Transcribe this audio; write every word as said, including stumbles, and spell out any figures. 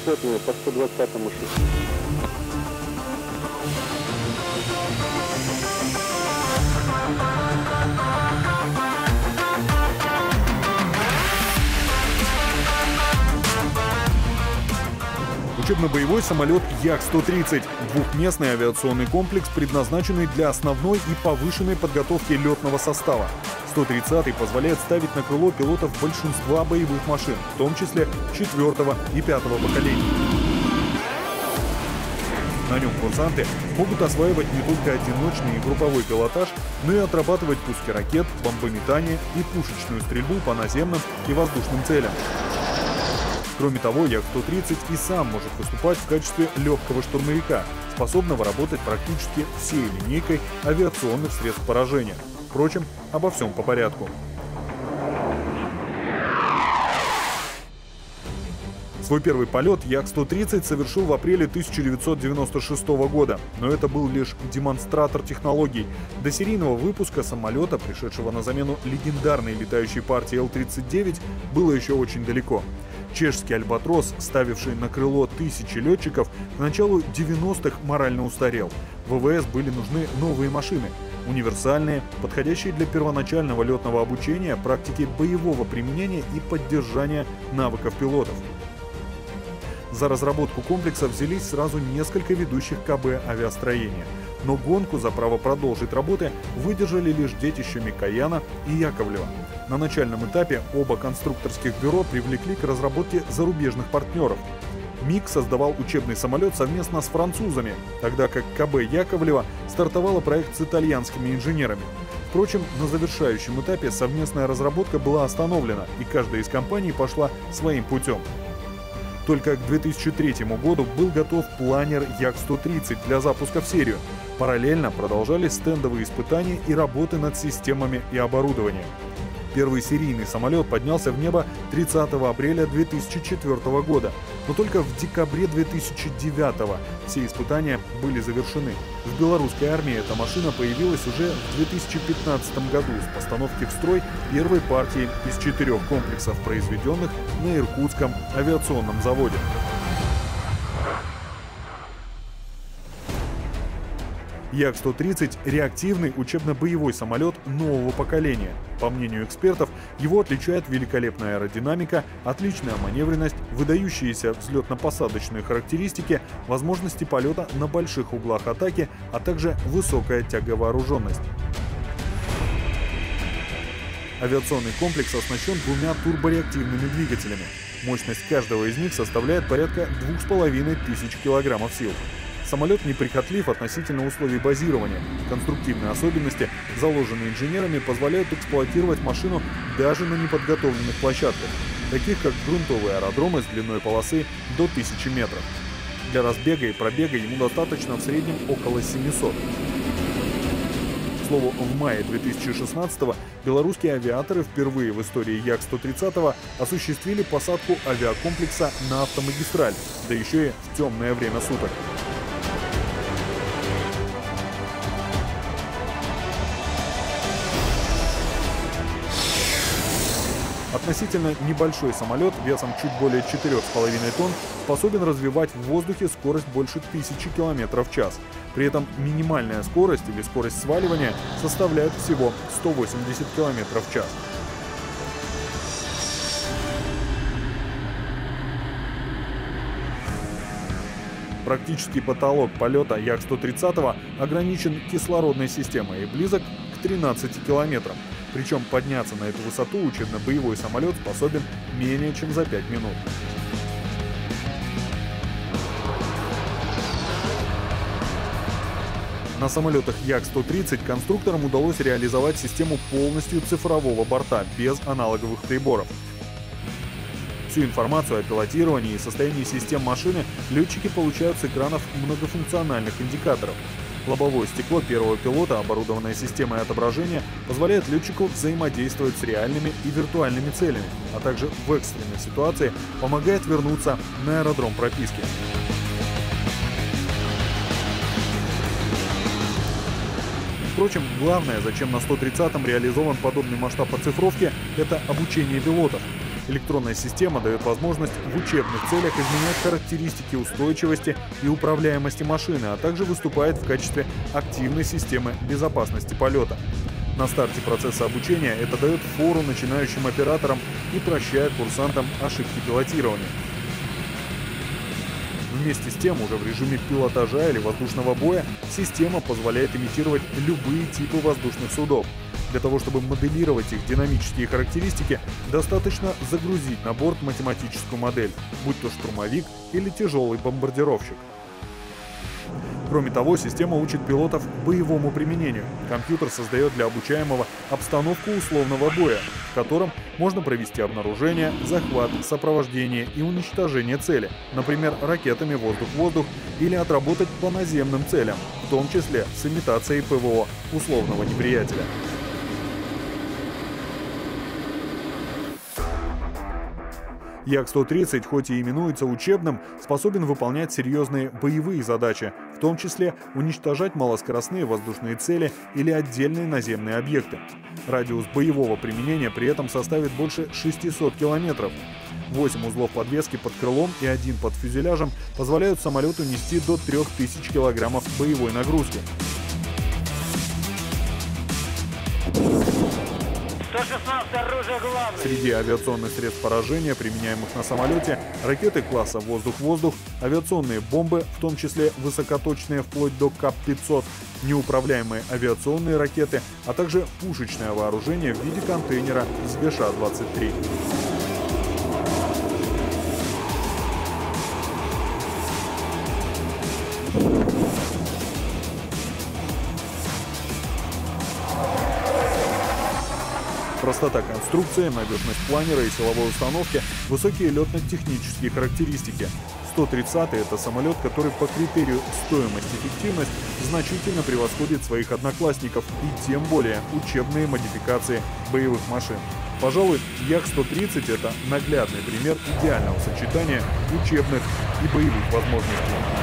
пехотные по сто двадцатому шесту. Учебно-боевой самолет Як сто тридцать – двухместный авиационный комплекс, предназначенный для основной и повышенной подготовки летного состава. сто тридцатый позволяет ставить на крыло пилотов большинства боевых машин, в том числе четвертого и пятого поколений. На нем курсанты могут осваивать не только одиночный и групповой пилотаж, но и отрабатывать пуски ракет, бомбометание и пушечную стрельбу по наземным и воздушным целям. Кроме того, Як сто тридцать и сам может выступать в качестве легкого штурмовика, способного работать практически всей линейкой авиационных средств поражения. Впрочем, обо всем по порядку. Свой первый полет Як сто тридцать совершил в апреле тысяча девятьсот девяносто шестого года, но это был лишь демонстратор технологий. До серийного выпуска самолета, пришедшего на замену легендарной летающей партии Эл тридцать девять, было еще очень далеко. Чешский «Альбатрос», ставивший на крыло тысячи летчиков, к началу девяностых морально устарел. ВВС были нужны новые машины, универсальные, подходящие для первоначального летного обучения, практики боевого применения и поддержания навыков пилотов. За разработку комплекса взялись сразу несколько ведущих ка бэ авиастроения. Но гонку за право продолжить работы выдержали лишь детища Микояна и Яковлева. На начальном этапе оба конструкторских бюро привлекли к разработке зарубежных партнеров. МИГ создавал учебный самолет совместно с французами, тогда как ка бэ Яковлева стартовала проект с итальянскими инженерами. Впрочем, на завершающем этапе совместная разработка была остановлена, и каждая из компаний пошла своим путем. Только к две тысячи третьему году был готов планер Як сто тридцать для запуска в серию. Параллельно продолжались стендовые испытания и работы над системами и оборудованием. Первый серийный самолет поднялся в небо тридцатого апреля две тысячи четвёртого года, но только в декабре две тысячи девятого все испытания были завершены. В белорусской армии эта машина появилась уже в две тысячи пятнадцатом году с постановки в строй первой партии из четырех комплексов, произведенных на Иркутском авиационном заводе. Як сто тридцать – реактивный учебно-боевой самолет нового поколения. По мнению экспертов, его отличает великолепная аэродинамика, отличная маневренность, выдающиеся взлетно-посадочные характеристики, возможности полета на больших углах атаки, а также высокая тяговооруженность. Авиационный комплекс оснащен двумя турбореактивными двигателями. Мощность каждого из них составляет порядка двух с половиной тысяч килограммов сил. Самолет неприхотлив относительно условий базирования. Конструктивные особенности, заложенные инженерами, позволяют эксплуатировать машину даже на неподготовленных площадках, таких как грунтовые аэродромы с длиной полосы до тысячи метров. Для разбега и пробега ему достаточно в среднем около семисот. К слову, в мае две тысячи шестнадцатого белорусские авиаторы впервые в истории Як сто тридцатого осуществили посадку авиакомплекса на автомагистраль, да еще и в темное время суток. Относительно небольшой самолет весом чуть более четырёх с половиной тонн способен развивать в воздухе скорость больше тысячи километров в час. При этом минимальная скорость или скорость сваливания составляет всего сто восемьдесят километров в час. Практический потолок полета Як сто тридцатого ограничен кислородной системой и близок к тринадцати километрам. Причем подняться на эту высоту учебно-боевой самолет способен менее чем за пять минут. На самолетах Як сто тридцать конструкторам удалось реализовать систему полностью цифрового борта, без аналоговых приборов. Всю информацию о пилотировании и состоянии систем машины летчики получают с экранов многофункциональных индикаторов. Лобовое стекло первого пилота, оборудованное системой отображения, позволяет летчику взаимодействовать с реальными и виртуальными целями, а также в экстренной ситуации помогает вернуться на аэродром прописки. Впрочем, главное, зачем на сто тридцатом реализован подобный масштаб оцифровки, это обучение пилотов. Электронная система дает возможность в учебных целях изменять характеристики устойчивости и управляемости машины, а также выступает в качестве активной системы безопасности полета. На старте процесса обучения это дает фору начинающим операторам и прощает курсантам ошибки пилотирования. Вместе с тем, уже в режиме пилотажа или воздушного боя система позволяет имитировать любые типы воздушных судов. Для того, чтобы моделировать их динамические характеристики, достаточно загрузить на борт математическую модель, будь то штурмовик или тяжелый бомбардировщик. Кроме того, система учит пилотов боевому применению. Компьютер создает для обучаемого обстановку условного боя, в котором можно провести обнаружение, захват, сопровождение и уничтожение цели, например, ракетами воздух-воздух, или отработать по наземным целям, в том числе с имитацией ПВО условного неприятеля. Як сто тридцать, хоть и именуется учебным, способен выполнять серьезные боевые задачи, в том числе уничтожать малоскоростные воздушные цели или отдельные наземные объекты. Радиус боевого применения при этом составит больше шестисот километров. восемь узлов подвески под крылом и один под фюзеляжем позволяют самолету нести до трёх тысяч килограммов боевой нагрузки. Среди авиационных средств поражения, применяемых на самолете, ракеты класса воздух-воздух, авиационные бомбы, в том числе высокоточные вплоть до КАП пятьсот, неуправляемые авиационные ракеты, а также пушечное вооружение в виде контейнера с ГШ двадцать три. Простота конструкции, надежность планера и силовой установки, высокие летно-технические характеристики. сто тридцатый – это самолет, который по критерию стоимость-эффективность значительно превосходит своих одноклассников и тем более учебные модификации боевых машин. Пожалуй, Як сто тридцать – это наглядный пример идеального сочетания учебных и боевых возможностей.